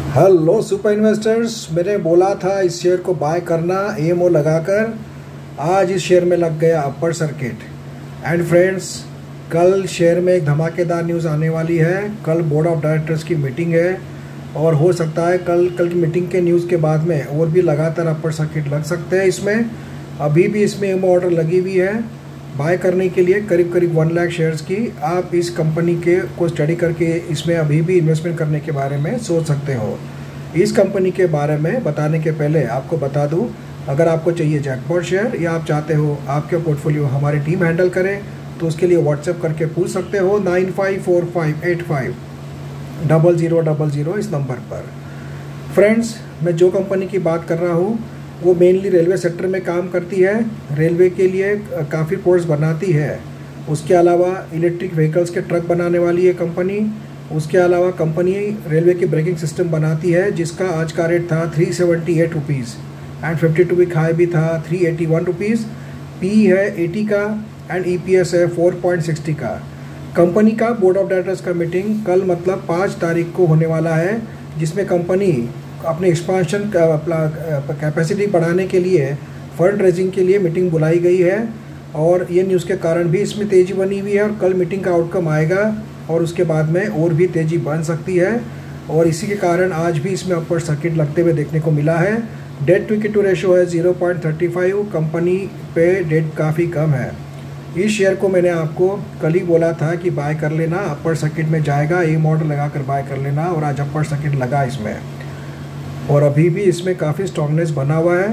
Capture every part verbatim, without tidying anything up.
Hello super investors, मैंने बोला था इस शेयर को बाय करना एएमओ लगाकर। आज इस शेयर में लग गया अपर सर्किट। एंड फ्रेंड्स, कल शेयर में एक धमाकेदार न्यूज़ आने वाली है। कल बोर्ड ऑफ डायरेक्टर्स की मीटिंग है और हो सकता है कल कल की मीटिंग के न्यूज़ के बाद में और भी लगातार अपर सर्किट लग सकते हैं। इसमें अभी भी इसमें एएमओ ऑर्डर लगी हुई है बाय करने के लिए करीब करीब वन लाख शेयर्स की। आप इस कंपनी के को स्टडी करके इसमें अभी भी इन्वेस्टमेंट करने के बारे में सोच सकते हो। इस कंपनी के बारे में बताने के पहले आपको बता दूं, अगर आपको चाहिए जैकपॉट शेयर या आप चाहते हो आपके पोर्टफोलियो हमारी टीम हैंडल करे तो उसके लिए व्हाट्सएप करके पूछ सकते हो nine five four five eight five double zero double zero इस नंबर पर। फ्रेंड्स, मैं जो कंपनी की बात कर रहा हूँ वो मेनली रेलवे सेक्टर में काम करती है। रेलवे के लिए काफ़ी पोर्ट्स बनाती है। उसके अलावा इलेक्ट्रिक व्हीकल्स के ट्रक बनाने वाली है कंपनी। उसके अलावा कंपनी रेलवे की ब्रेकिंग सिस्टम बनाती है जिसका आज का रेट था three seventy eight rupees and fifty two week high भी था three eighty one rupees. P है एटी का एंड ईपीएस है फोर पॉइंट सिक्सटी का। कंपनी का बोर्ड ऑफ डायरेक्टर्स का मीटिंग कल मतलब पाँच तारीख को होने वाला है, जिसमें कंपनी अपने एक्सपांशन कैपेसिटी बढ़ाने के लिए फंड रेजिंग के लिए मीटिंग बुलाई गई है। और ये न्यूज़ के कारण भी इसमें तेज़ी बनी हुई है और कल मीटिंग का आउटकम आएगा और उसके बाद में और भी तेज़ी बन सकती है। और इसी के कारण आज भी इसमें अपर सर्किट लगते हुए देखने को मिला है। डेट टू इक्विटी रेशो है zero point thirty five. Company पे डेट काफ़ी कम है। इस शेयर को मैंने आपको कल ही बोला था कि बाय कर लेना, अपर सर्किट में जाएगा, ए मॉडल लगा कर बाय कर लेना, और आज अपर सर्किट लगा इसमें और अभी भी इसमें काफ़ी स्ट्रॉन्गनेस बना हुआ है।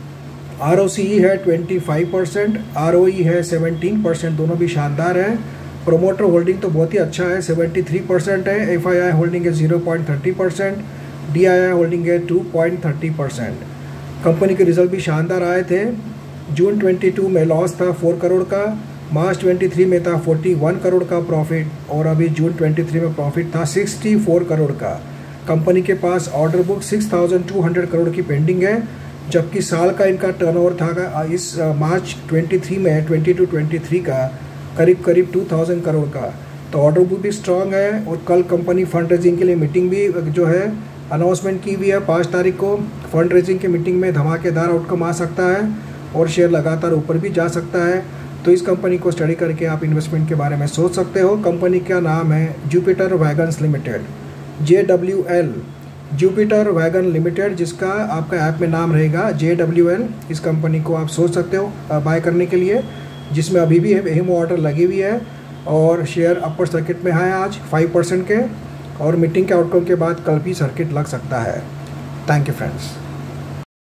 आर ओ सी ई है twenty five percent, R O E है सेवनटीन परसेंट, दोनों भी शानदार है। प्रोमोटर होल्डिंग तो बहुत ही अच्छा है, सेवेंटी थ्री परसेंट है। एफ आई आई होल्डिंग है zero point thirty percent, D I I holding है two point thirty percent. Company के रिजल्ट भी शानदार आए थे। जून ट्वेंटी टू में लॉस था फोर करोड़ का, मार्च ट्वेंटी थ्री में था फोर्टी वन करोड़ का प्रॉफिट और अभी जून ट्वेंटी थ्री में प्रॉफिट था सिक्सटी फोर करोड़ का। कंपनी के पास order book six thousand two hundred crore की पेंडिंग है, जबकि साल का इनका टर्नओवर था इस मार्च ट्वेंटी थ्री में ट्वेंटी टू ट्वेंटी थ्री का करीब करीब टू थाउजेंड करोड़ का। तो ऑर्डर बुक भी स्ट्रांग है और कल कंपनी फंड रेजिंग के लिए मीटिंग भी जो है अनाउंसमेंट की हुई है पाँच तारीख को। फंड रेजिंग की मीटिंग में धमाकेदार आउटकम आ सकता है और शेयर लगातार ऊपर भी जा सकता है। तो इस कंपनी को स्टडी करके आप इन्वेस्टमेंट के बारे में सोच सकते हो। कंपनी का नाम है Jupiter Wagons Limited, J W L, Jupiter Wagon Limited, जिसका आपका ऐप में नाम रहेगा जे डब्ल्यू एल। इस कंपनी को आप सोच सकते हो बाय करने के लिए, जिसमें अभी भी एएमओ ऑर्डर लगी हुई है और शेयर अपर सर्किट में है आज फाइव परसेंट के, और मीटिंग के आउटकम के बाद कल भी सर्किट लग सकता है। Thank you friends.